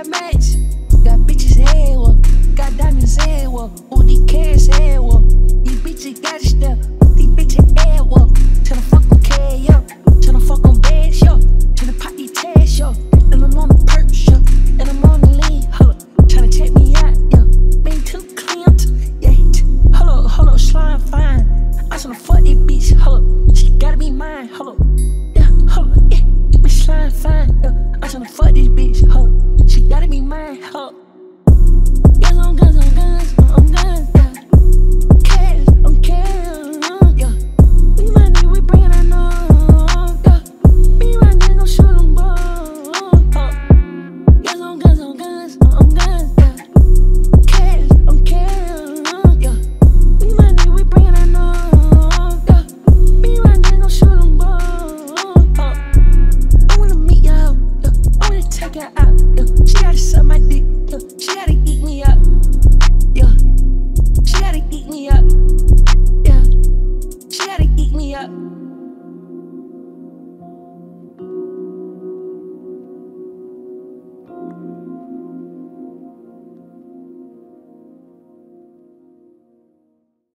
got match. Got bitches everywhere. Got diamonds everywhere. All these cash everywhere. These bitches got it still. These bitches everywhere. Tryna fuck on K, yo. Tryna fuck on bags, yo. Tryna pop these tags, yo. And I'm on the perch, yo. And I'm on the lean, hold up. Tryna check me out, yo. Been too clean, yeah. Hold up, slime fine. I tryna fuck this bitch, hold up. She gotta be mine, hold up. Yeah, hold up, yeah. Bitch slime fine, yeah. I tryna fuck this bitch, hold up. She gotta be mine, hold up.